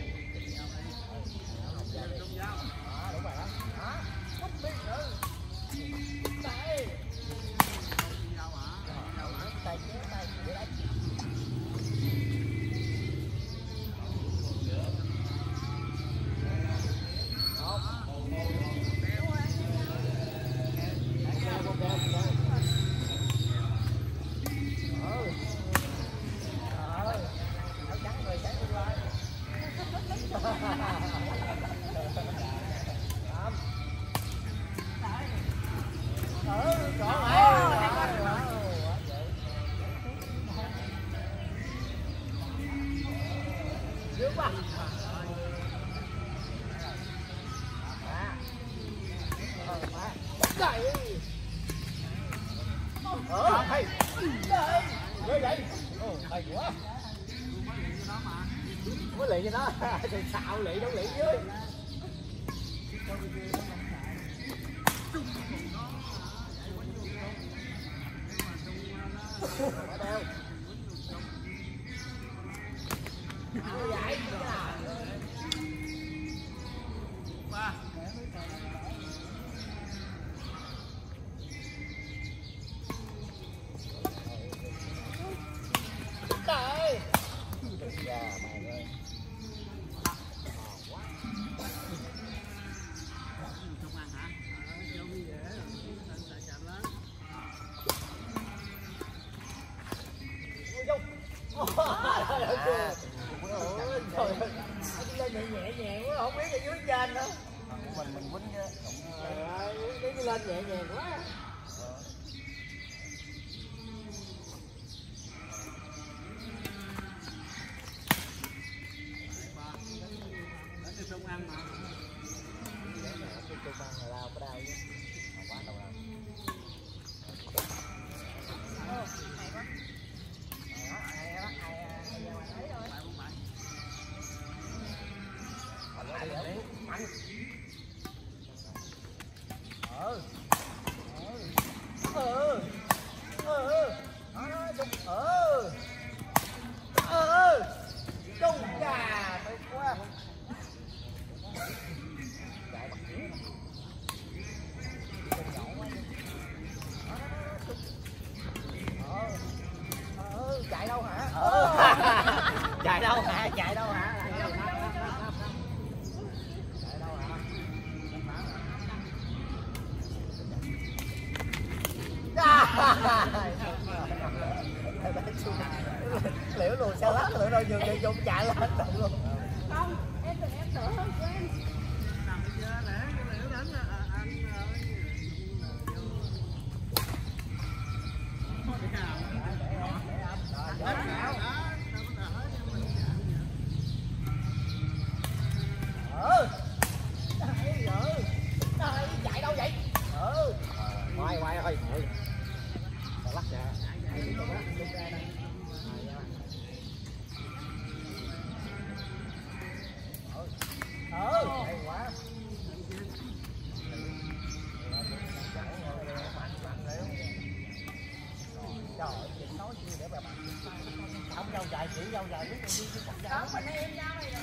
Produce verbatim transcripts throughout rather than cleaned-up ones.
Đúng rồi đó. Đó. Cúp đi nữa. Đây. Tay kéo tay để đánh. Ờ, hay. Đây. Ghê vậy. Ồ, hay quá. Có lị cho nó. Thì xạo lị đâu lị dưới. Ở đâu? Ghê vậy. Ba. Trời. Dạ mày ơi. Không ăn hả? Cho đi dễ rồi, sợ chậm lắm. Ôi trời ơi. Lên nhẹ nhẹ nhàng quá, không biết ở dưới trên nữa. Mình mình quýnh chứ. Trời ơi, quýnh lên nhẹ nhàng quá. Trung ăn mà. Trung ăn là lao có đau chứ. Không quá đâu đâu. Ồ, hay quá. Hay quá, hay ai giờ mà thấy thôi. Mạnh mạnh. Mạnh. Ừ. Ừ. Ừ. Đó, Trung. Ừ. Ừ. Trung gà tuyệt quá. Chạy bằng dưới. Ờ. Ờ, chạy đâu hả? Ờ. Chạy đâu hả? Chạy đâu hả? Chạy đâu hả? Liễu luôn sao lắc liễu đâu vừa vừa vô chạy lên động luôn. Không, em đừng em sợ hơn của em. Nằm bây giờ để liễu đánh là anh Ừ. Trời ơi. Trời chạy đâu vậy? Ừ. Quay quay thôi. Lắc ra. Ừ, hay quá. Trời ơi, chị nói chi để bà bạn. Không dâu dài, chỉ dâu dài biết đi chứ cặp dâu. Không, mình em giao này rồi.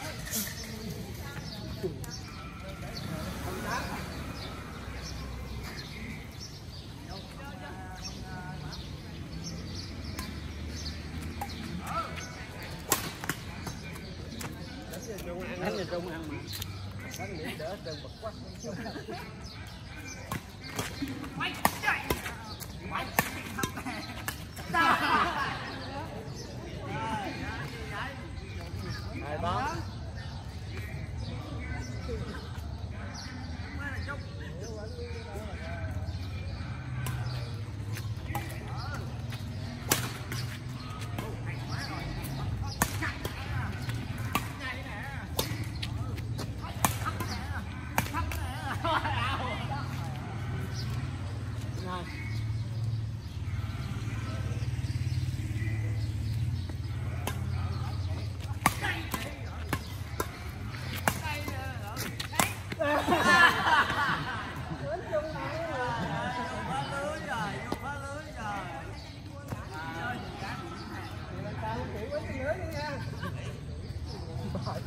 đánh cho Trung ăn mà. Đánh điểm đỡ trơn bật quá. Quay chạy. Quay. Hai bóng.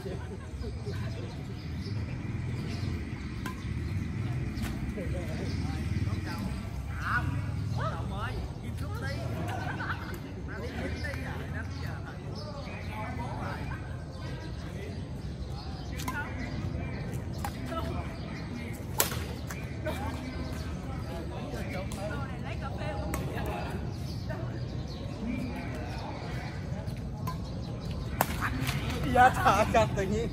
Giá thả cắt tự nhiên.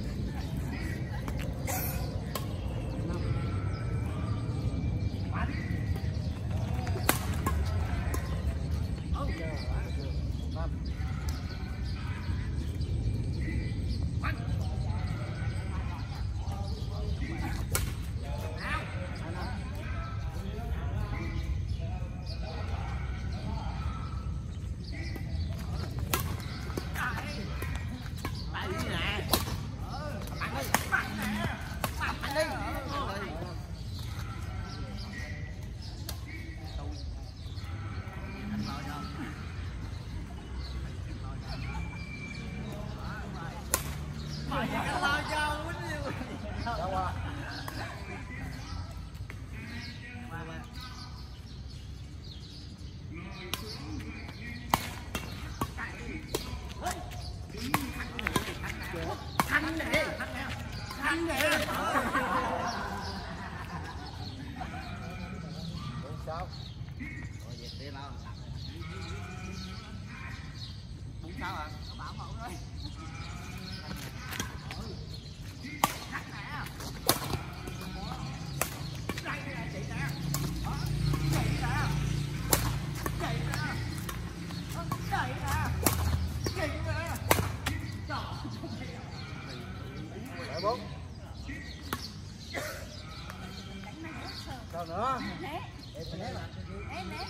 Sao nữa? Né. Em né mà. Né né.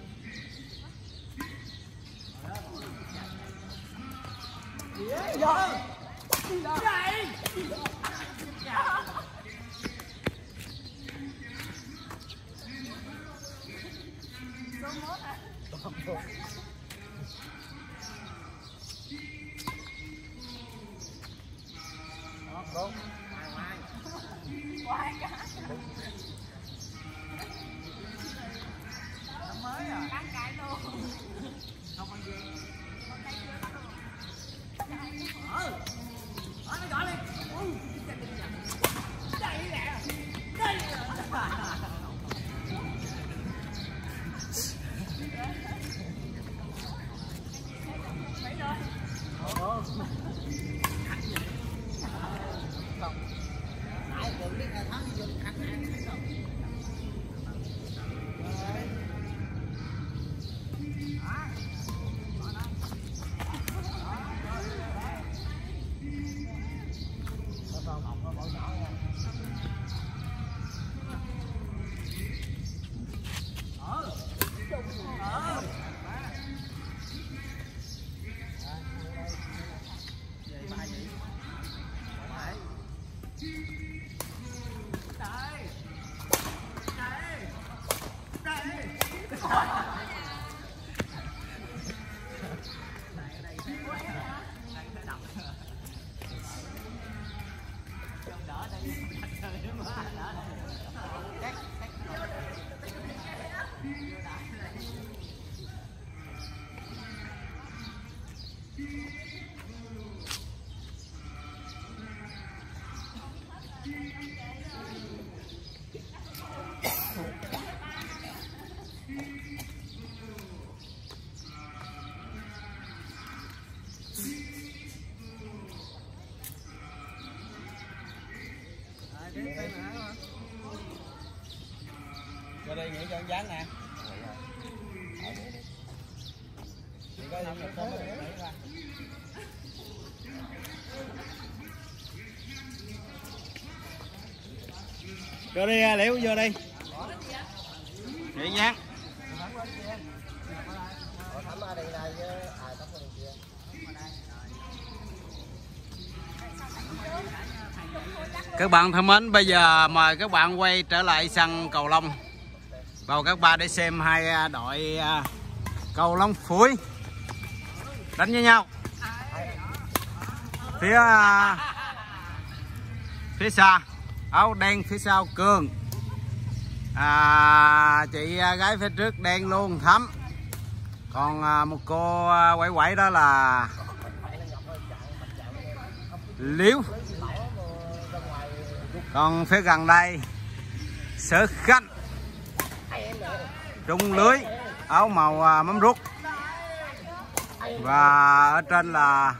Gì á? Gì vậy? Gì vậy? Số mốt hả? Đúng. Ngoài ngoài. Ngoài cả. Mới à? Đăng cái luôn. Không bao nhiêu. Hôm nay chưa có luôn. Ờ. Ờ nó gọi đi. Ui, đây nè. Đây nè. Mấy rồi. Ồ. Không. Ai cũng biết là thắng vô khăn ăn không. Vô đây nghỉ cho anh dán nè. Chị có năm một số để nghỉ ra. Vô đi Liễu, vô đi. Chị dán. Các bạn thân mến, bây giờ mời các bạn quay trở lại sân cầu lông vào các ba để xem hai đội cầu lông phủi đánh với nhau. Phía phía xa, áo đen phía sau Cường. À, chị gái phía trước đen luôn Thắm. Còn à, một cô quẩy quẩy đó là Liễu. Còn phía gần đây Sở Khanh, trung lưới, áo màu à, mắm ruốc. Và ở trên là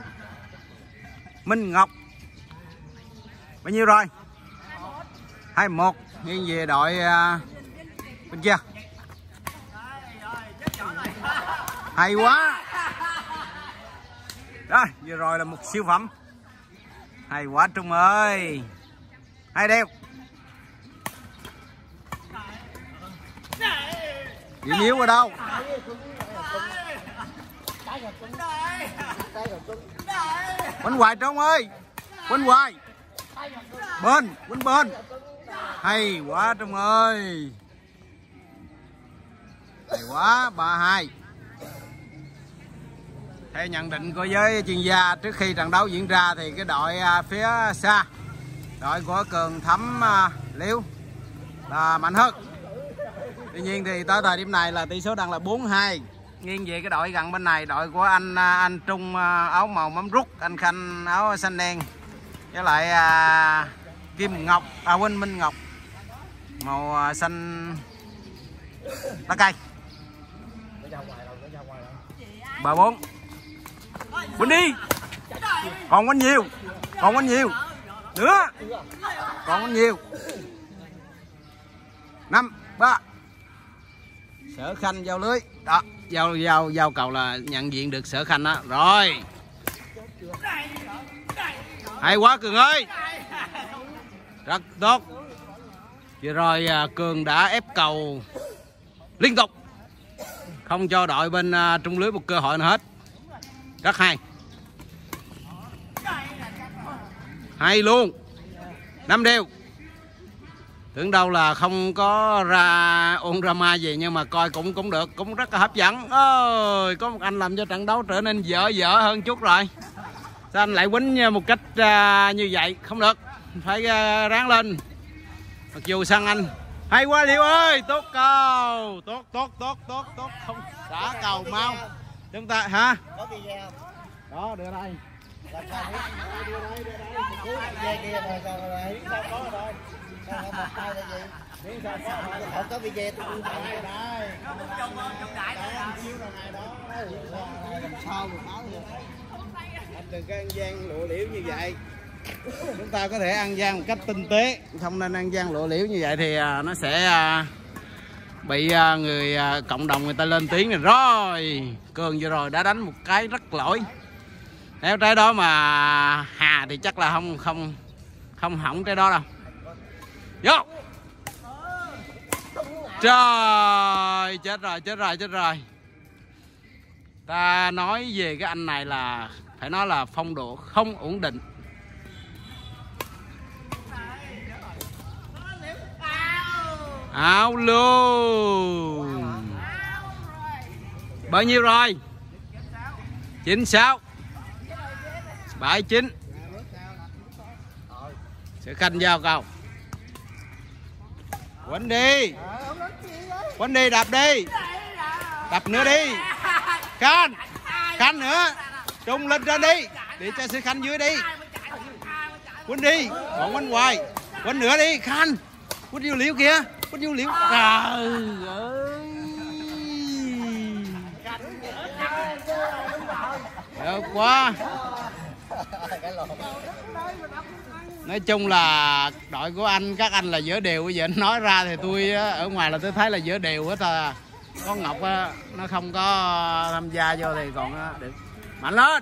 Minh Ngọc. Bao nhiêu rồi? hai một, nghiêng về đội uh, bên kia. Hay quá. Rồi, vừa rồi là một siêu phẩm. Hay quá Trung ơi. Hay đeo. Chị Nhiêu ở đâu? Quánh hoài Trung ơi. Quánh hoài. Bên, quánh bên. Hay quá Trung ơi. Hay quá, ba hai. Theo nhận định của giới chuyên gia trước khi trận đấu diễn ra thì cái đội phía xa, đội của Cường, Thắm, Liễu là mạnh hơn. Tuy nhiên thì tới thời điểm này là tỷ số đang là bốn hai. Nghiêng về cái đội gần bên này, đội của anh anh Trung áo màu mắm rút, anh Khanh áo xanh đen, với lại à, Kim Ngọc, à Quynh Minh Ngọc màu xanh lá cây. Ba bốn. Quýnh đi. Còn quýnh nhiều. Còn quýnh nhiều. Nữa. Còn quýnh nhiều. Năm ba. Sở Khanh giao lưới. Đó, giao giao giao cầu là nhận diện được Sở Khanh đó. Rồi. Hay quá Cường ơi. Rất tốt. Vừa rồi Cường đã ép cầu liên tục, không cho đội bên trung lưới một cơ hội nào hết. Rất hay. Hay luôn. Năm đều. Tưởng đâu là không có ra ôn drama gì nhưng mà coi cũng cũng được, cũng rất là hấp dẫn. Ôi, có một anh làm cho trận đấu trở nên dở dở hơn chút rồi. Sao anh lại quýnh một cách uh, như vậy? Không được. Phải uh, ráng lên. Mặc dù sân anh. Hay quá Liễu ơi, tốt cầu. Tốt tốt tốt tốt tốt, không đã cầu mau. Chúng ta hả? Có video. Đó, đưa đây. Làm sao đưa đây, đưa đây. Cứ về kia rồi rồi rồi, sao có rồi. Không một tay là gì? Biết sao có rồi, không có video tôi đưa đây đây. Nó cũng trong trong đại đó. Chiếu là ngày đó. Làm sao mà báo vậy? Anh đừng có ăn gian lộ liễu như vậy. Chúng ta có thể ăn gian một cách tinh tế, không nên ăn gian lộ liễu như vậy thì nó sẽ bị người cộng đồng người ta lên tiếng này. Rồi Cường vừa rồi đã đánh một cái rất lỗi. Nếu trái đó mà Hà thì chắc là không không không hỏng trái đó đâu. Vô. Trời, chết rồi chết rồi chết rồi. Ta nói về cái anh này là phải nói là phong độ không ổn định. Áo luôn. Bao nhiêu rồi? chín sáu. bảy chín. Sẽ Khanh giao cầu. Quánh đi. Quánh đi, đập đi. Đập nữa đi. Khanh. Khanh nữa. Trung lên trên đi. Để cho Sẽ Khanh dưới đi. Quánh đi. Còn quánh hoài. Quánh nữa đi. Khanh. Quýnh vô Liễu kìa. Quýnh vô Liễu. Trời ơi. Được quá. Nói chung là đội của anh, các anh là dở đều. Bây giờ anh nói ra thì tôi ở ngoài là tôi thấy là dở đều hết à. Có Ngọc á, nó không có tham gia vô thì còn được. Mạnh lên.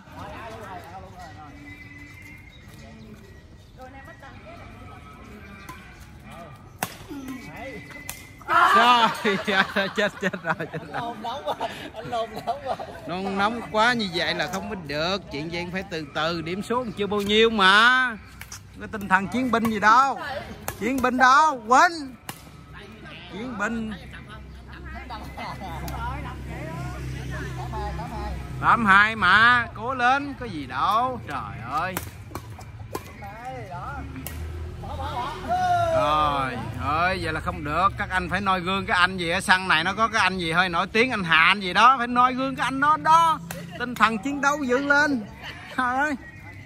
Rồi, chết chết rồi, chết rồi. Nôn nóng quá, anh nôn nóng quá. Nôn nóng quá như vậy là không có được. Chuyện gì phải từ từ, điểm số chưa bao nhiêu mà. Cái tinh thần chiến binh gì đâu. Chiến binh đâu, quên. Chiến binh. tám hai mà, cố lên, có gì đâu. Trời ơi. ơi, vậy là không được. Các anh phải noi gương cái anh gì ở sân này, nó có cái anh gì hơi nổi tiếng, anh Hà anh gì đó, phải noi gương cái anh đó đó. Tinh thần chiến đấu dựng lên. Trời ơi.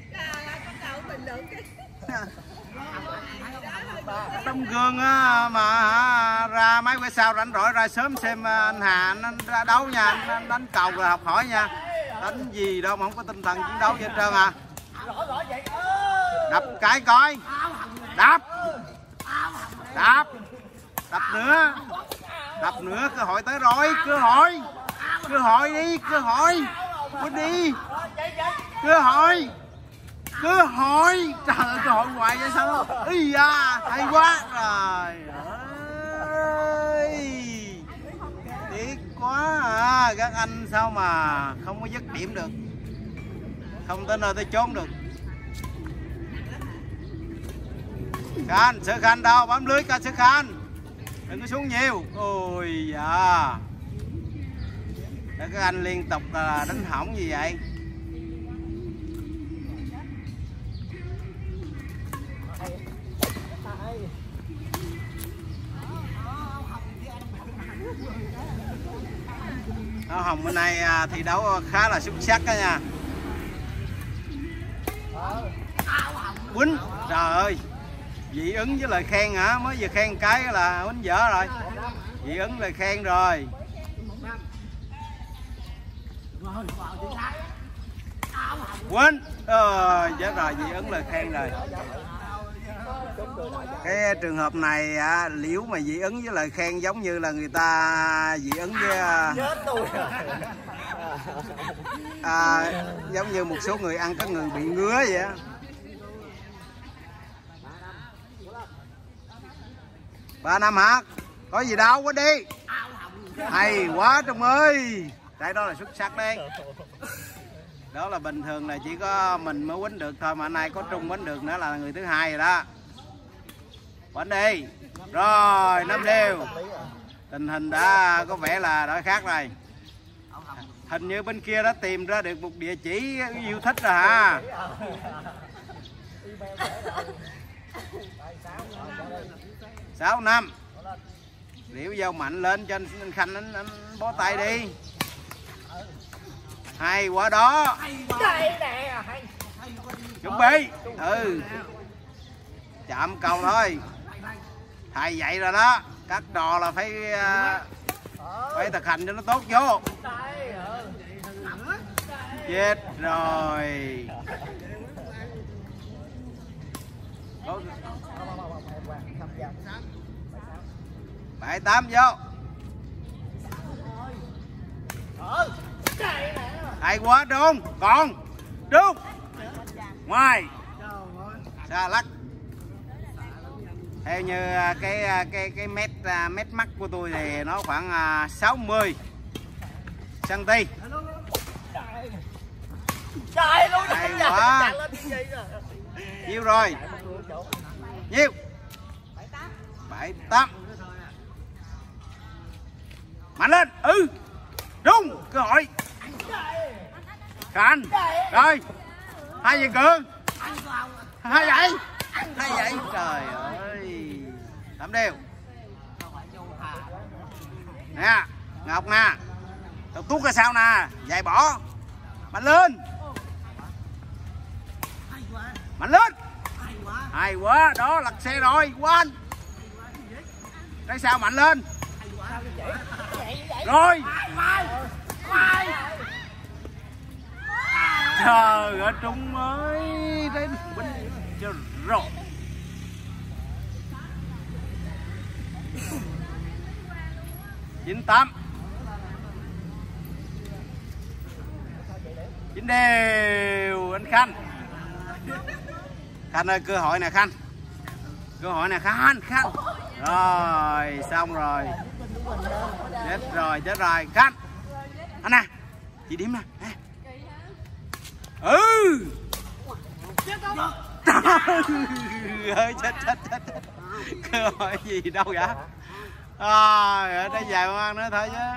Tấm gương á, mà ra máy quay sao rảnh rỗi ra sớm xem anh Hà anh ra đấu nha, anh đánh cầu rồi học hỏi nha. Đánh gì đâu mà không có tinh thần chiến đấu gì hết trơn à. Đập cái coi. Đập. Đập. Đập nữa. Đập nữa, cơ hội tới rồi, cơ hội. Cơ hội đi, cơ hội. Quýnh đi. Cơ hội. Cơ hội. Trời ơi, cơ hội hoài vậy sao? Ý da, hay quá. Trời ơi. Tiếc quá à, các anh sao mà không có dứt điểm được. Không tới nơi tới chốn được. Khanh, Sở Khanh đâu, bấm lưới ca Sở Khanh. Đừng có xuống nhiều. Ôi da. Để các anh liên tục là đánh hỏng gì vậy? Áo hồng bên này thi đấu khá là xuất sắc đó nha. Quýnh, trời ơi. Dị ứng với lời khen hả? Mới vừa khen cái là quýnh dở rồi. Dị ứng lời khen rồi. Quýnh. Ờ, chết rồi, dị ứng lời khen rồi. Cái trường hợp này à, liễu mà dị ứng với lời khen giống như là người ta dị ứng với à, giống như một số người ăn có người bị ngứa vậy á. Ba năm hả? Có gì đâu, quá đi. Hay quá Trung ơi. Cái đó là xuất sắc đấy. Đó là bình thường là chỉ có mình mới quýnh được thôi, mà hôm nay có Trung quýnh được nữa là người thứ hai rồi đó. Quýnh đi. Rồi, năm đều. Tình hình đã có vẻ là đã khác rồi. Hình như bên kia đã tìm ra được một địa chỉ yêu thích rồi hả? Sáu năm. Liễu dao mạnh lên cho anh Khanh anh, anh bó tay đi. Hay quá đó. Chuẩn bị. Ừ. Chạm cầu thôi. Thầy dạy rồi đó. Các trò là phải phải thực hành cho nó tốt vô. Chết rồi. Bảy tám vô. Hay quá Trung. Còn Trung. Ngoài. Xa lắc. Theo như cái cái cái mét mét mắt của tôi thì nó khoảng sáu mươi xăng ti. Hay quá. Nhiêu rồi? Nhiêu? Bảy tám. Mạnh lên. Ừ. Đúng. Cơ hội. Khanh. Rồi. Hai viên cường. Hai vậy. Hai vậy. Trời ơi. Tám đều. Nè. Ngọc nè. Tao tuốt ra sao nè. Dài bỏ. Mạnh lên. Mạnh lên. Hay quá. Đó lật xe rồi. Quên. Cái sao mạnh lên. Rồi. Trời ơi Trung ơi. Đến bình cho rồi. Chín tám. Chín đều anh Khanh. Khanh ơi, cơ hội nè Khanh. Cơ hội nè Khanh, Khanh. Rồi, xong rồi. Chết rồi, chết rồi. Khanh. Anh nè. Chị điểm nè. Ừ. Trời ơi, chết, chết, chết. Cơ hội gì đâu vậy? À, ở đây dài ngoan nữa thôi chứ.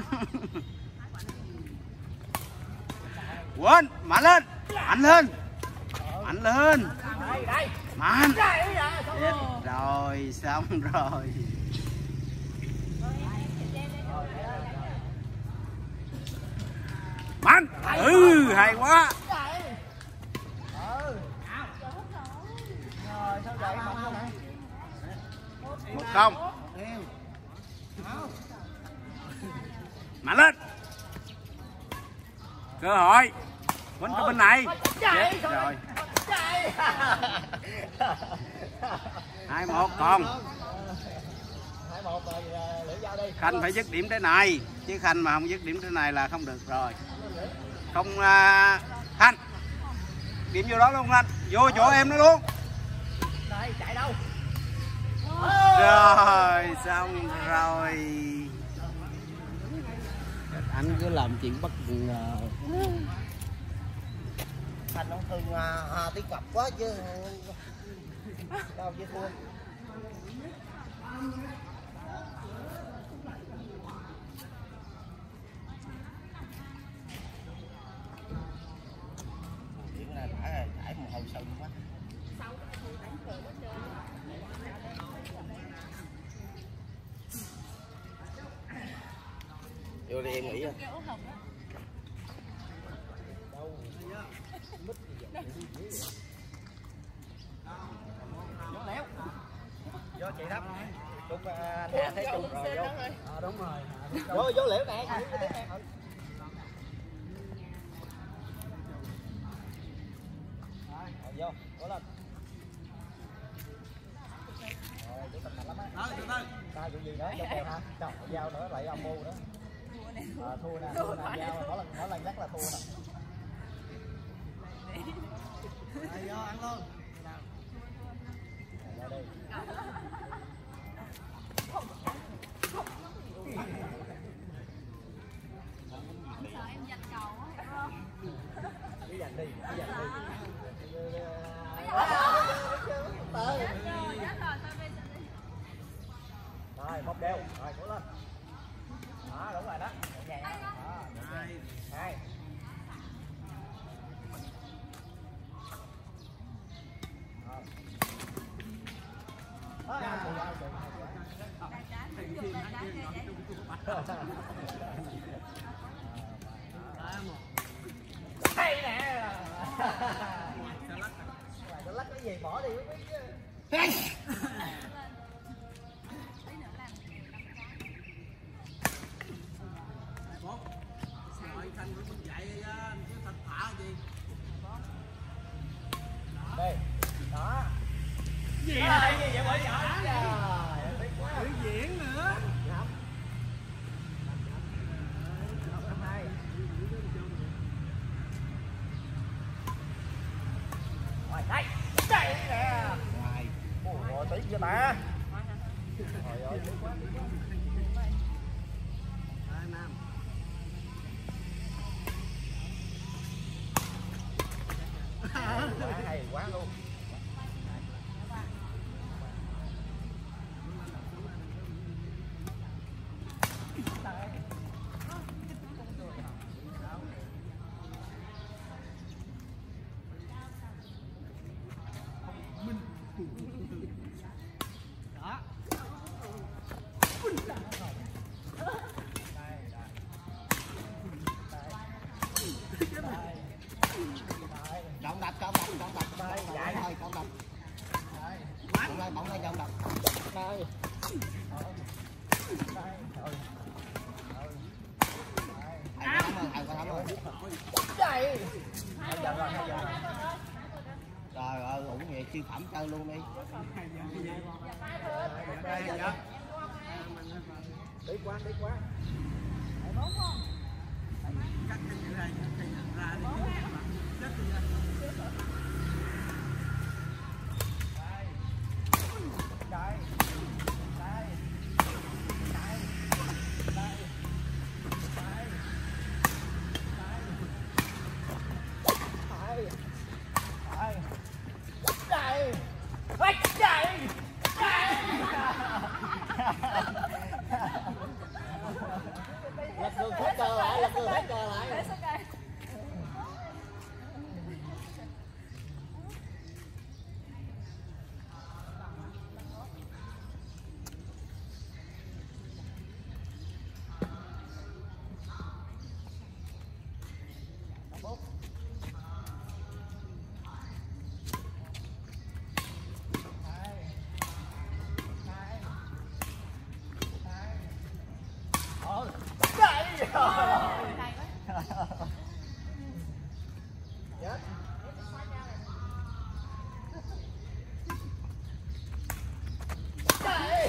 Quên, mạnh lên. Mạnh lên. Mạnh lên. Mạnh. Chết rồi, xong rồi. Mạnh. Ừ, hay quá. Một không. Mạnh lên. Cơ hội. Quýnh qua bên này. Chết rồi. Hai một còn. Khanh phải dứt điểm thế này, chứ Khanh mà không dứt điểm thế này là không được rồi. Không uh, Khanh. Điểm vô đó luôn Khanh. Vô chỗ em nó luôn. Đây, chạy đâu? Rồi, xong rồi. Anh cứ làm chuyện bất ngờ. Thành ông thường à, à, tí cặp quá chứ đâu chứ thua. Chuyện là thải thải một hồi sừng quá. Vô đi em nghĩ vô chị thấp đúng nhà thấy chung rồi vô à, đúng rồi vô vô liễu nè vô cố lên rồi chủ tình lắm á ta vụ gì nữa cho kèo hả cho dao nữa lại âm mưu nữa à, thua nè thua nè dao mỗi lần mỗi lần nhắc là thua nè rồi vô ăn luôn rồi đi em giành cầu á. đi giành đi đi giành đi rồi một đều rồi cố lên đó đúng rồi đó nhẹ nhàng đó hai hai hay nè sao lắc cái gì bỏ đi mới biết chứ đây đó gì à, gì vậy bởi nhỏ trời diễn nữa rồi đây đây nè ngoài ôi tí chưa ta trời ơi tiếc quá tiếc quá hay quá luôn đó trọng đập trọng đập trọng đập đây vậy thôi trọng đập đây bóng đây bóng đây trọng đập đây đây rồi hai con rồi đây hai giờ rồi hai giờ trời ơi ủng vậy siêu phẩm chơi luôn đi tiếc quá tiếc quá cắt cái chữ này ra đi chết đi đây đây đây đây đây đây đây đây lật ngược hết cờ lại lật ngược hết cờ lại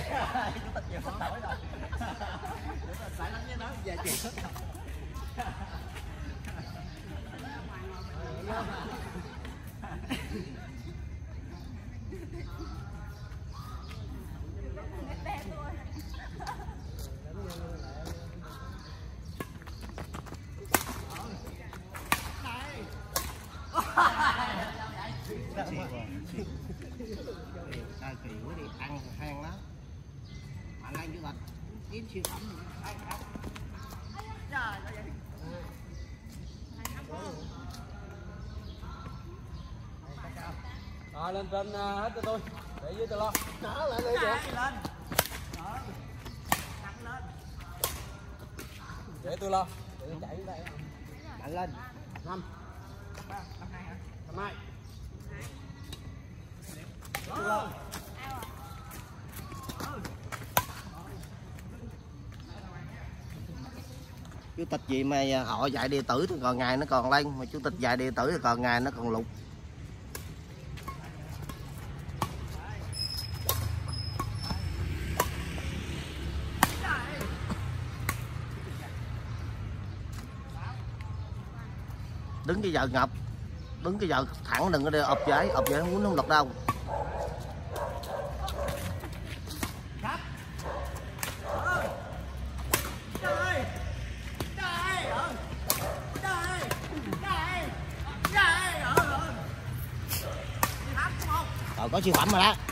chủ tịch về hết nổi rồi. Chủ tịch phải lắng với nó về chuyện hết nổi. Ai kỳ quá đi ăn hang lắm. Bạn lên du lịch kiếm siêu phẩm gì. Trời ơi. Rồi lên trên hết cho tôi. Để dưới tôi lo. Nó lại lên Chạy được. lên. Đó. Đặt lên. Để tôi lo. Để tôi chạy đến đây. Bạn lên. Năm. Năm hai hả? Năm hai. Đó. Chủ tịch gì mà họ dạy đệ tử thì còn ngày nó còn lên, mà chủ tịch dạy đệ tử thì còn ngày nó còn lục. Đứng cái giờ ngập, đứng cái giờ thẳng, đừng có để ập giải, ập giải không muốn không lật đâu. Rồi có siêu phẩm rồi đó.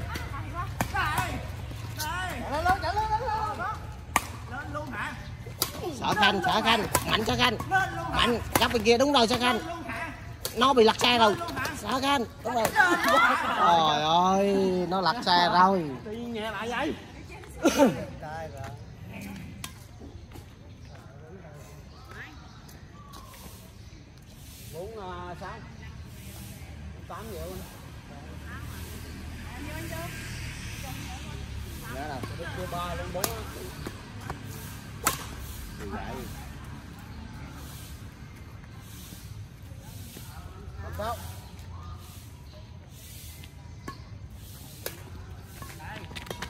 Lên luôn hả? Sợ Khanh, sợ Khanh, mạnh sợ Khanh. Mạnh, góc bên kia đúng rồi sợ Khanh. Nó bị lật xe rồi. Sợ Khanh, đúng rồi. Trời ơi, nó lật xe rồi. Tự nhiên nhẹ lại vậy. Bốn sáu. Tám triệu. Dạ nào, đưa ba lên bốn á. Như vậy. Không sao. Đây.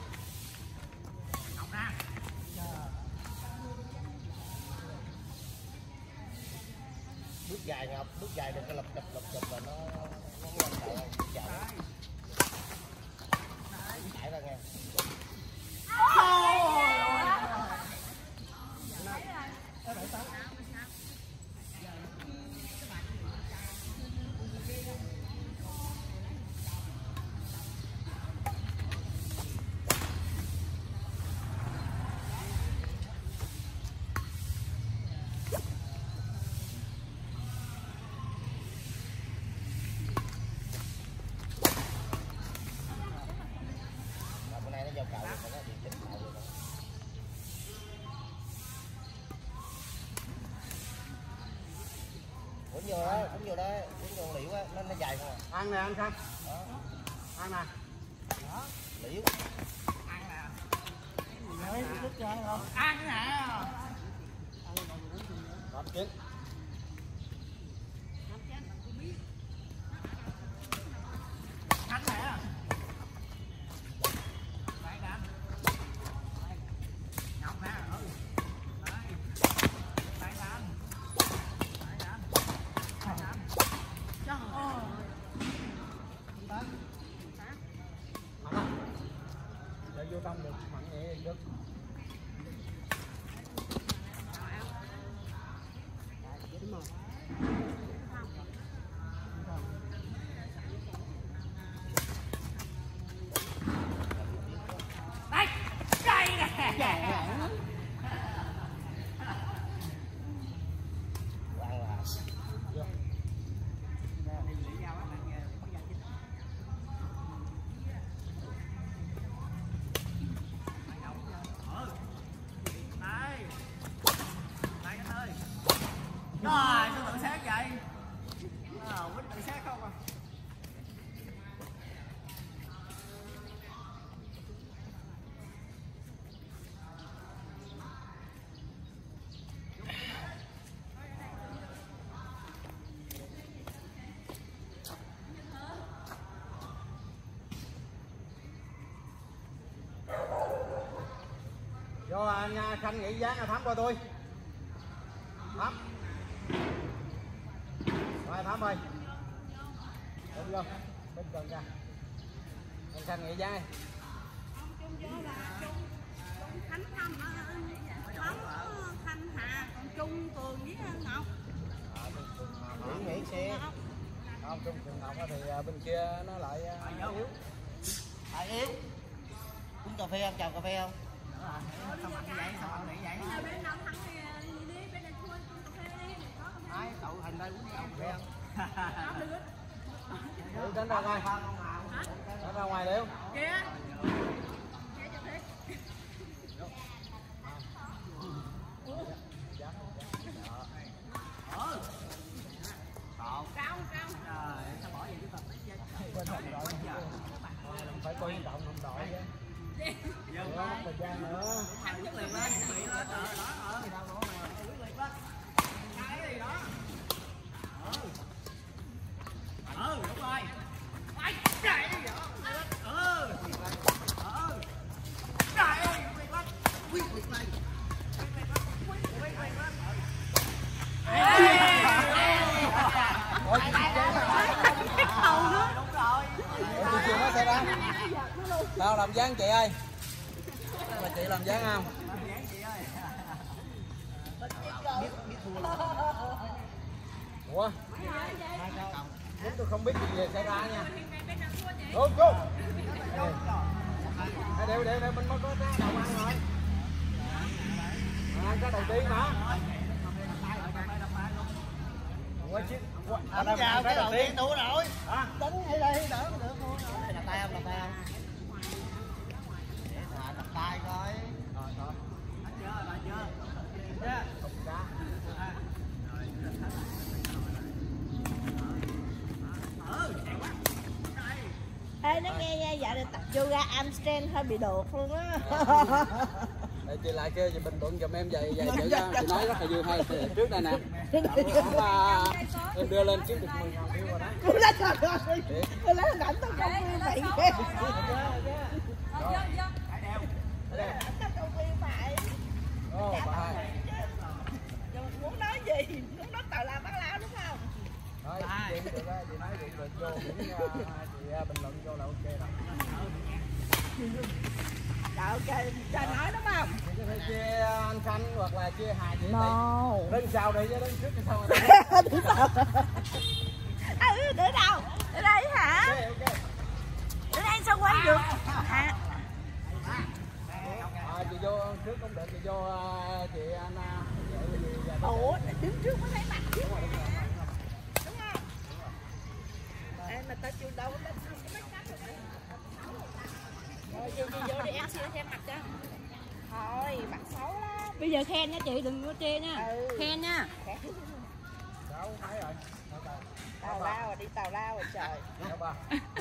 Ngọc ra. Bước dài Ngọc, bước dài đừng có lập đập lập chụp là nó nó quan trọng. Bước dài. Chạy ra nghe. Bữa nay nó giao cầu rồi, nó điều chỉnh cầu rồi. Cũng nhiều đó, cũng nhiều đó, cũng nhiều liễu á, nó nó dài không à. Ăn nè anh Khanh. Ăn nè. Đó. Liễu. Ăn nè. Ăn nè. Tám chín. Ăn nè. Đây nè. Ngọc nè. Ừ. Đây. Đây nè. Đây nè. Đây nè. Trời ơi. Để vô trong được mạnh nhẹ được. Đây. Đây nè. Ăn là Đây. Đây anh ơi. Rồi, sao tự sáng vậy? Cho nha Khanh nghỉ dáng Thắm coi tôi. Thắm. Rồi Thắm ơi. Đúng không? Bên cần nha. Anh Khanh nghỉ dáng đi. Khánh Thâm Thắm Thanh Hà, còn Trung Cường với Ngọc. Nghỉ nghỉ xe. Không, Trung Cường Ngọc thì bên kia nó lại yếu. À, yếu. Uống cà phê không? Chào cà phê không? Sao mạnh vậy? Sao mạnh vậy? Bên nào thắng thì đi, bên này thua uống cà phê đi. Ai, cậu hình đây uống cà phê không? Đi tránh ra ngoài. Tránh ra ngoài đi không? Kìa. Phải coi vận động đồng đội chứ. Thời gian nữa. Thằng chất liền lên, bị lên đó, đó, đó. Quyết liệt lên. Cái gì đó. Ừ. Ừ, đúng rồi. Ai chạy đi vậy? Ừ. Ừ. Trời ơi, quyết liệt lên. Quyết liệt lên. Quyết liệt lên. Quyết liệt lên. Ôi, Đầu nữa. Đúng rồi. chị chiều nó sẽ ra. Tao làm dáng chị ơi. Mà chị làm dáng không? Làm dáng chị ơi. Biết biết thua. Ủa? Chúng tôi không biết gì về xảy ra nha. Đúng, đúng. Đều, đều, đều, mình mới có cái đầu ăn rồi. À, cái đầu tiên mà. Ủa chứ. Đánh vào cái đầu tiên thua rồi. Đánh hay đây đỡ được thua rồi. Đặt tay không? Đặt tay không? À, đặt tay coi. Rồi, rồi. Đánh chưa, đánh chưa. Yeah. Không ra. Ê, nó nghe nha, dạo này tập yoga hamstring hơi bị đột luôn á. Để chị lại kêu chị bình luận giùm em vậy vậy chị, chị nói rất là vui hay. Trước đây nè. À, em đưa lên kiếm được mười ngàn view rồi đó. Cô lấy trời ơi. Cô lấy hình ảnh tao công viên vậy kìa. Ảnh tao công viên vậy. Ô, bà hai. Muốn nói gì? Muốn nói tào lao bác lao đúng không? Nói chuyện được á, chị nói chuyện được vô những chị bình luận vô là ok rồi. Rồi ok, cho nói đúng không? Chị có thể chia anh Khanh hoặc là chia Hà chị. No. Đứng sau đi chứ đứng trước cái sau này. Đứng sau. À, để đâu? Để đây hả? Ok, ok. Để đây sao quay được? Hả? À, chị vô trước cũng được, chị vô chị Anna. Ủa, đứng trước mới thấy mặt chứ. Đúng không? Ê, mà tao chưa đâu, tao chưa có make up rồi. Rồi, chị, chị vô đi em xin xem mặt cho. Thôi, mặt xấu lắm. Bây giờ khen nha chị, đừng có chê nha. Ừ. Khen nha. Đâu thấy rồi. Tào lao rồi, đi tào lao rồi trời. Đâu bà.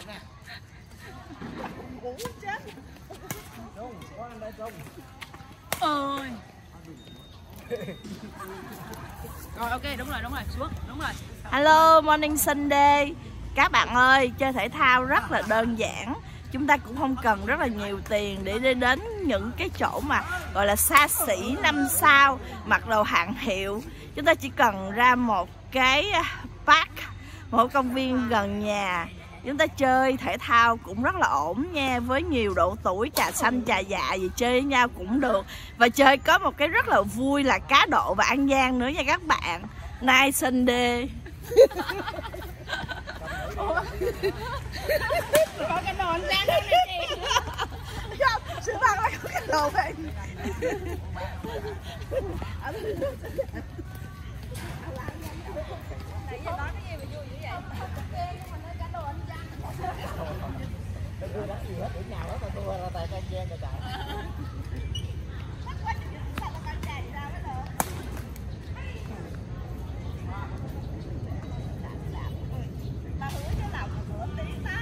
Ngủ chết. Trung, có anh đây Trung. Ôi. Rồi ok, đúng rồi, đúng rồi, xuống, đúng rồi. Hello, morning Sunday. Các bạn ơi, chơi thể thao rất là đơn giản. Chúng ta cũng không cần rất là nhiều tiền để đi đến những cái chỗ mà gọi là xa xỉ năm sao, mặc đồ hạng hiệu. Chúng ta chỉ cần ra một cái park, một công viên gần nhà. Chúng ta chơi thể thao cũng rất là ổn nha. Với nhiều độ tuổi, trà xanh, trà dạ gì chơi với nhau cũng được. Và chơi có một cái rất là vui là cá độ và ăn gian nữa nha các bạn. Night Sunday. Có cái đồ ăn gian đó nè chị. Không, sự thật là có cái đồ này. Nãy giờ nói cái gì mà vui dữ vậy? Không có kê nhưng mà nói cả đồ ăn gian. Tôi thua đánh gì hết, điểm nào đó tao thua ra tay cái gian rồi trời. Tao hứa với lòng một bữa tiếng đó.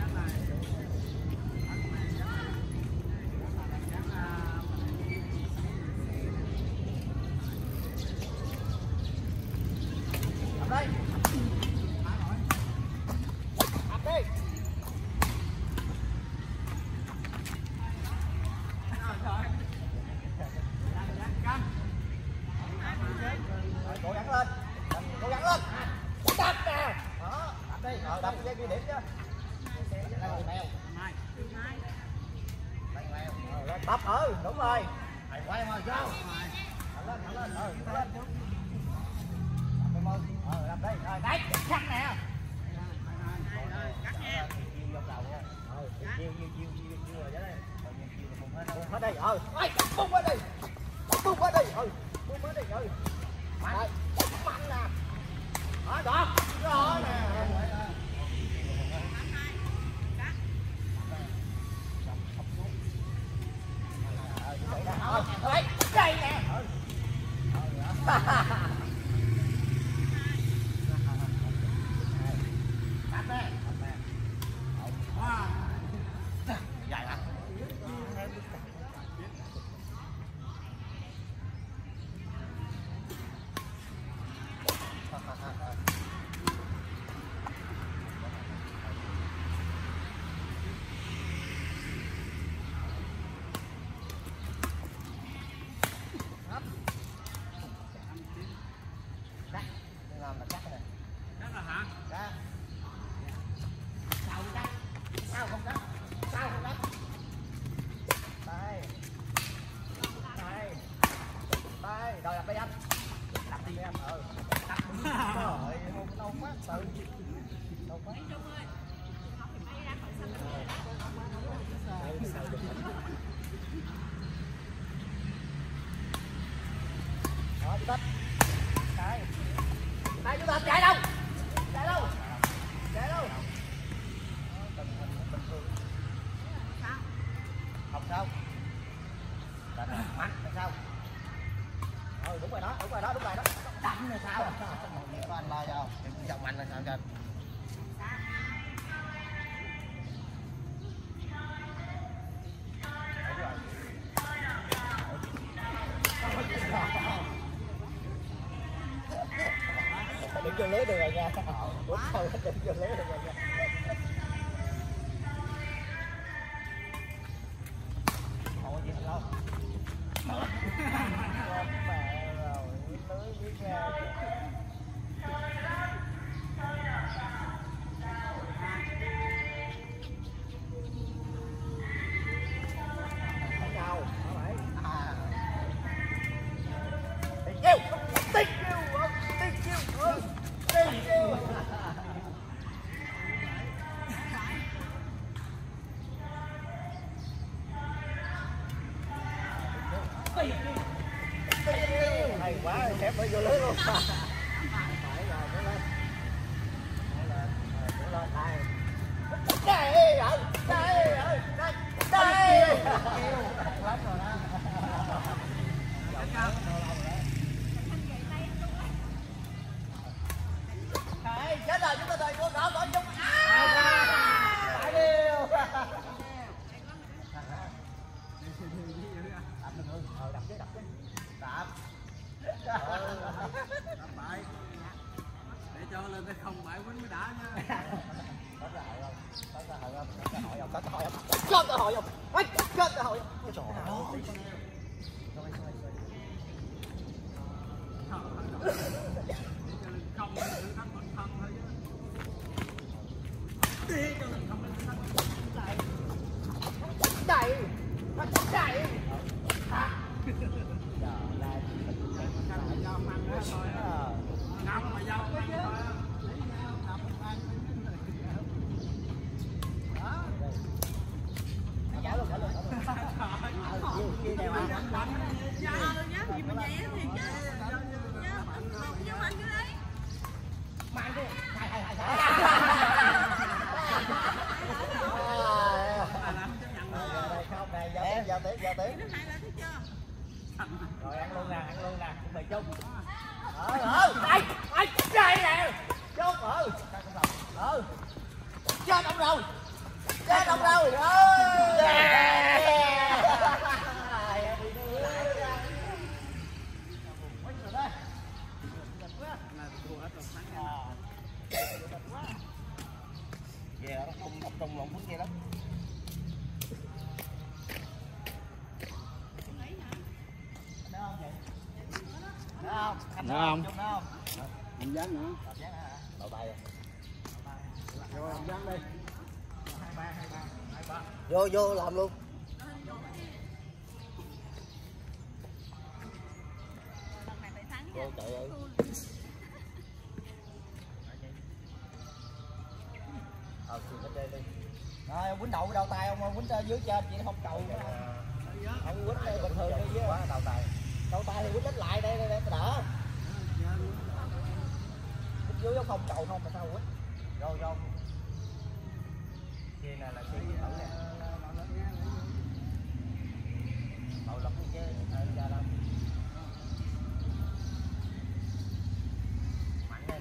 Đây. Áp đi. Tập ừ, đúng rồi. Thầy quay mà vô. Thẳng lên, thẳng lên, ừ, thẳng lên. Tập mơ. Ờ, làm đi. Rồi, đấy, cắt nè. Cắt nha. Chiêu vô đầu nha. Ừ, chiêu, chiêu, chiêu, chiêu, chiêu rồi đó đây. Rồi chiêu chiêu bung hết. Bung hết đi. Ừ. Ôi, bung hết đi. Bung hết đi. Ừ, bung hết đi. Ừ. Mạnh. Mạnh nè. Đó, đó. Đó nè. Đấy, đây nè. Dài hả? Làm là cắt này. Cắt rồi hả? Cắt. Sao không cắt? Sao không cắt? Sao không cắt? Đây. Đây. Đây, rồi đập đi anh. Đập đi em, ừ. Đập. Trời, không đâu quá tự. Đâu quá. Đó, chú Tích. Đây. Đây, chú Tích, chạy đâu? Chạy đâu? Chạy đâu? Tình hình bình thường. Không sao. Mạnh là sao? Ừ, đúng rồi đó, đúng rồi đó, đúng rồi đó. Đậm là sao? Có anh lo vô. Dòng mạnh là sao kênh? Đừng vô lưới được rồi nha. Ủa thôi, đừng vô lưới được rồi nha. Ủa gì lâu. Mẹ rồi, lưới biết ra. Sao? À. Thank you. Thank you. Thank you. Thank you. Hay quá, xếp mới vô lưới luôn. Phải rồi, nó lên. Nó lên, nó lên đây. Đây, ở đây, ở đây, đây. Lắm rồi đó. Đấy, chết rồi, chúng ta đợi cô gõ gõ chung. Phải điêu. Đập được không? Ờ, đập chứ, đập chứ. Đập. Đập bại. Để cho lên tới không bại quýnh mới đã nha. Có cơ hội không? Có cơ hội không? Có cơ hội không? Có cơ hội không? Có cơ hội không? Có cơ hội không? Trời ơi. Sorry, sorry, sorry. Không, tự thân mình thân thôi chứ. Đi cho mình không mình thân. Chạy. Chạy. Chạy. Hả? Trời ơi. Canh mà giao ăn đó thôi. Ngâm mà giao ăn thôi. Trả luôn, trả luôn, trả luôn. Kia đều ăn. Dạ nhá, gì mà vậy thì chứ. Nhá, không vô anh cái đấy. Mạnh đi. Hai hai hai hai. Không này, giao tiếp, giao tiếp, giao tiếp. Cái này là thấy chưa? Rồi ăn luôn nè, ăn luôn nè, chuẩn bị chung. Ờ, ờ, đây, đây, đây nè. Chốt, ừ. Ừ. Chết ông rồi. Chết ông rồi. Về nó không tập trung lộn phút kia lắm. Đó không vậy? Đó không? Đó không? Đó không? Làm dáng nữa. Làm dáng hả? Đầu tay. Rồi làm dáng đi. Vô vô làm luôn. Vô chạy ơi. Ờ, thì cái đi. Rồi, quýnh đầu đầu tay ông, quýnh dưới trên chị không cầu nữa. Ông quýnh đây bình thường đi chứ. Quá đầu tay. Đầu tay thì quýnh đánh lại đây để đỡ. Quýnh dưới không cầu không mà sao quýnh. Rồi rồi. Kia này là xí thử nè. Bầu lọc đi chứ, ra đâu. Mạnh lên.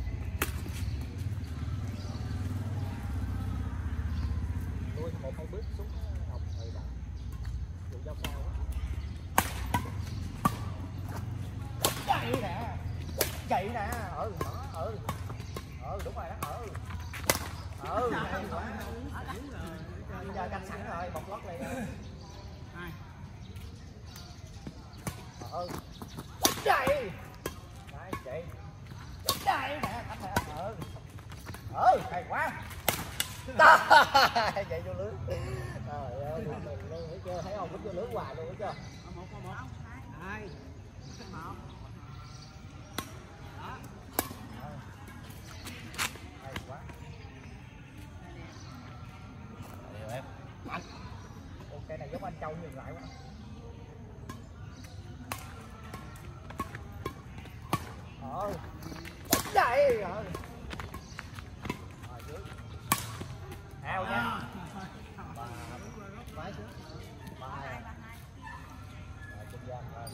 Tôi một hai bước xuống học thầy đã. Dù giao cao á. Chạy nè. Chạy nè. Ừ, đó, ừ. Ừ, đúng rồi đó, ừ. Ừ, hay quá. Bây giờ canh sẵn rồi, bọc lót này rồi. Ừ. Chạy. Đấy, chạy. Chạy nè, canh nè. Ừ. Ừ, hay quá. Chạy vô lưới. Trời ơi, mình luôn thấy chưa, thấy không, quýnh vô lưới hoài luôn, thấy chưa? Một, một, một, hai, một. Đó. Hay quá. Điều em. Mạnh. Cây này giống anh Châu nhường lại quá. Ờ. Đây rồi. Rồi dưới. Ao nha. Ba máy xuống. Ba. Rồi trên gian rồi.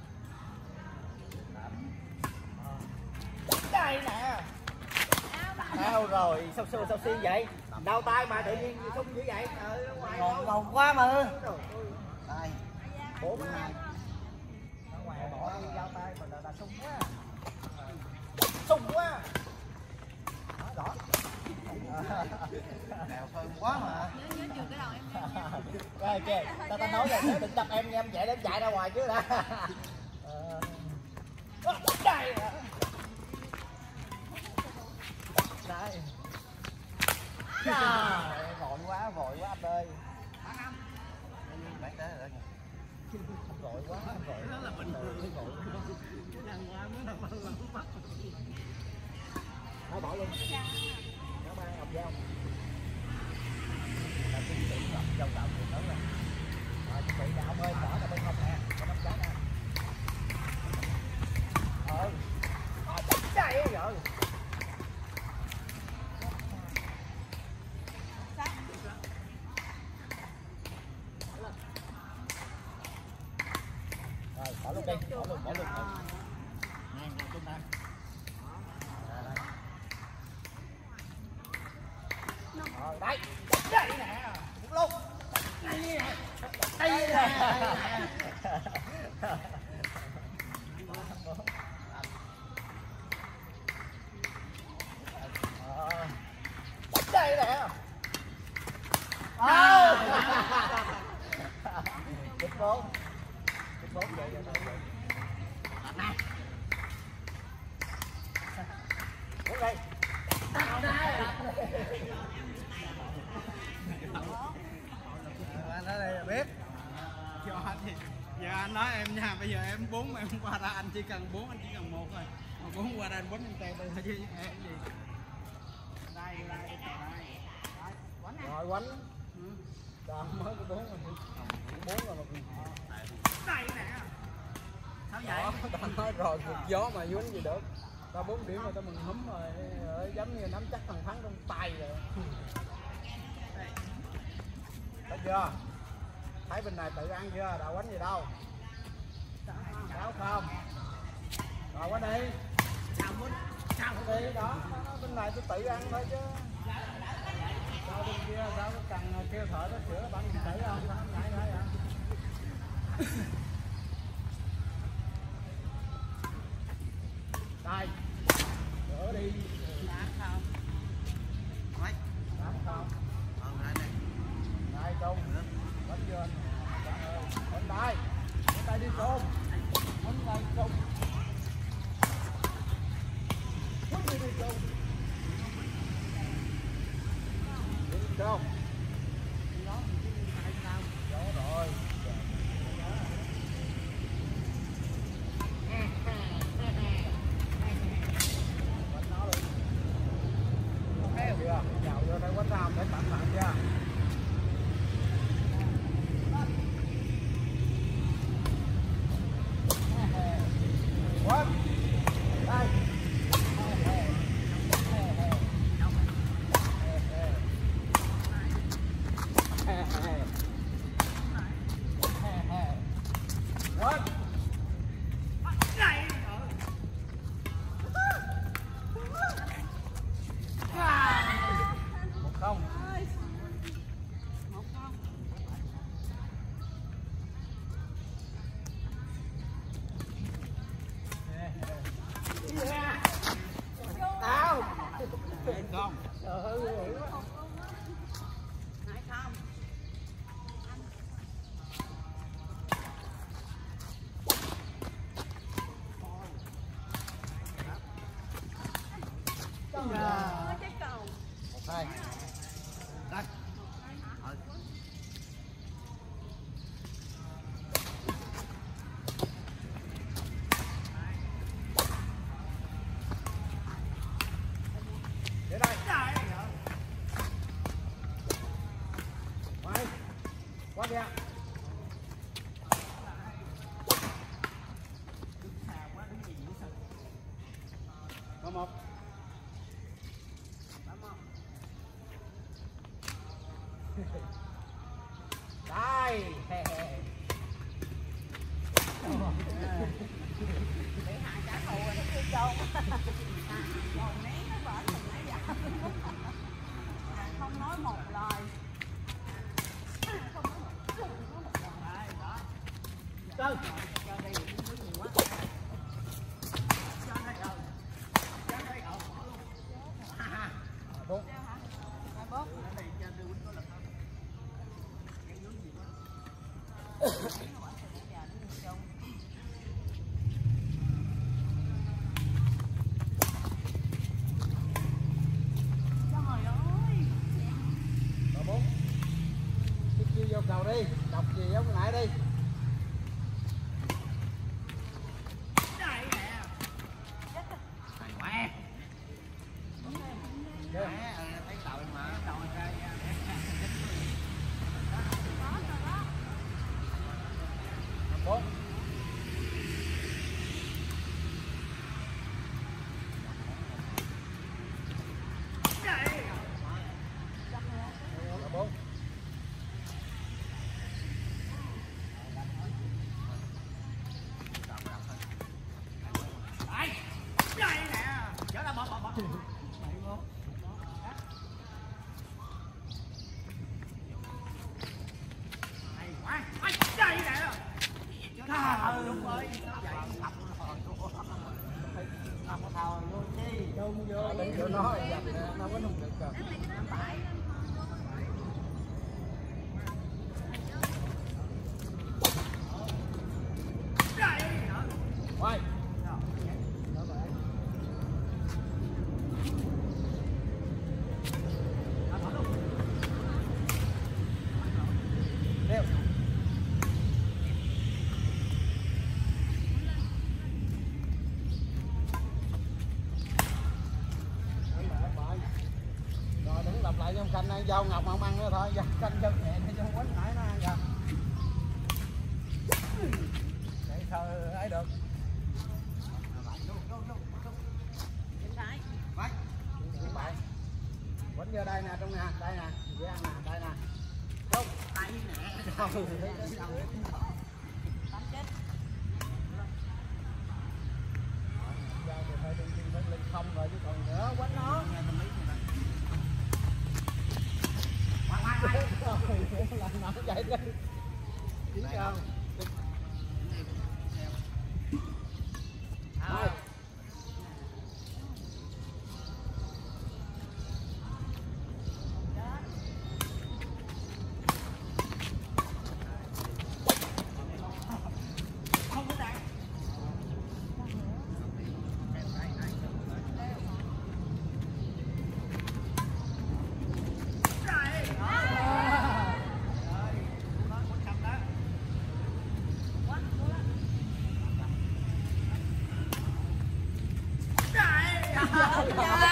Đây nè. Ao rồi, sao sao sao xi vậy? Đau tay mà tự nhiên không như vậy. Trời ơi, ngon ngon quá mà. Đây. Bốn hai. Ở ngoài bỏ đi đau tay mà là sung quá. Sung quá. Đó, đỏ. Đèo thơm quá mà. Nhớ nhớ chừa cái đầu em. Rồi kìa, ta ta nói rồi, đừng đập em em chạy đến chạy ra ngoài chứ đã. Đây. Đây. Trời, vội quá, vội quá anh ơi. Bán tới rồi đó. Vội quá, vội. Đó là bình thường. Vội. Cái đàn qua mới là bắt là bắt. Nó bỏ luôn. Nó mang ngọc dao. Là chuẩn bị ngọc dao tạo chuyện lớn rồi. Rồi chuẩn bị đạo ơi, bỏ ra bên hông nè, có nắm trái nè. Ừ. Ờ, chạy rồi. Rồi, bỏ luôn đi, bỏ luôn, bỏ luôn. Nè, ngồi chung nè. Rồi, đây, đây nè, đúng luôn. Đây nè, đây nè. Đây nè. Ờ. Chích bốn. Chích bốn vậy rồi thôi. Nè. Đúng đây. Anh nói đây là biết. Cho anh thì giờ anh nói em nha, bây giờ em bốn em qua ra anh chỉ cần bốn, anh chỉ cần một thôi. Mà bốn qua ra anh bốn em tè thôi chứ em gì. Đây đây đây. Rồi quánh. Rồi mới có bốn rồi. Bốn rồi mà. Đây nè. Sao vậy? Tao nói rồi, ngược gió mà dính gì được. Tao bốn điểm rồi tao mừng húm rồi, giống như nắm chắc thằng thắng trong tay rồi. Thấy chưa? Thấy bên này tự ăn chưa? Đào quánh gì đâu. Đáo không? Rồi quánh đi. Sao muốn? Sao đi đó, bên này tôi tự ăn thôi chứ. Sao bên kia sao có cần kêu thợ nó sửa bắn mình tự không? Sao không ngại ngại vậy? Đây. Rửa đi. đá không? Nói. Đá không? Ờ lại đây. Đây Trung. Bánh chưa anh? Bên đây. Bên đây đi Trung. Bên đây Trung. Bên đây đi Trung. Đi Trung. Gió rồi. Quá kìa. Có một. Đây. Bị hại trả thù rồi nó kêu trôn. Còn nén nó vỡ mình nãy giờ. Không nói một lời. Không nói một lời. Tư. Bốn. Bốn. Tiếp chiêu vô cầu đi, đọc gì giống nãy đi. Bốn. Bốn. Không vô, đừng vô nói, dập nó vẫn không được rồi. Quay. Đeo. Rồi đừng lặp lại trong canh này, dâu ngọc mà không ăn nữa thôi, canh chân nhẹ để cho quánh nãy nó ăn. Để sao ấy được. Quánh vô đây nè, trong nè, đây nè, dễ ăn nè, đây nè. Đúng. Tay nè. Tắm chết. Giờ thì phải đi đi phải lên không rồi chứ còn nữa quánh nó. Làm nó chạy đi. Chính không? Hai. Trời